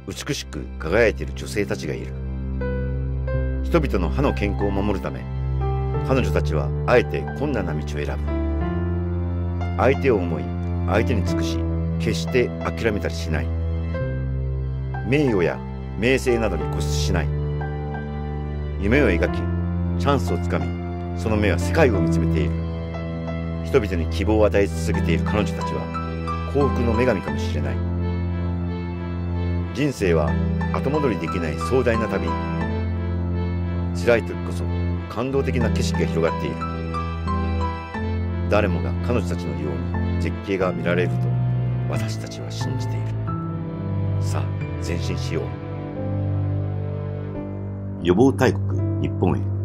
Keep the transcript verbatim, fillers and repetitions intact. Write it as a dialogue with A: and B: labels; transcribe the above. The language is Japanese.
A: 美しく輝いている女性たちがいる。人々の歯の健康を守るため、彼女たちはあえて困難な道を選ぶ。相手を思い、相手に尽くし、決して諦めたりしない。名誉や名声などに固執しない。夢を描き、チャンスをつかみ、その目は世界を見つめている。人々に希望を与え続けている彼女たちは幸福の女神かもしれない。人生は後戻りできない壮大な旅。辛い時こそ感動的な景色が広がっている。誰もが彼女たちのように絶景が見られると私たちは信じている。さあ前進しよう。予防大国日本へ。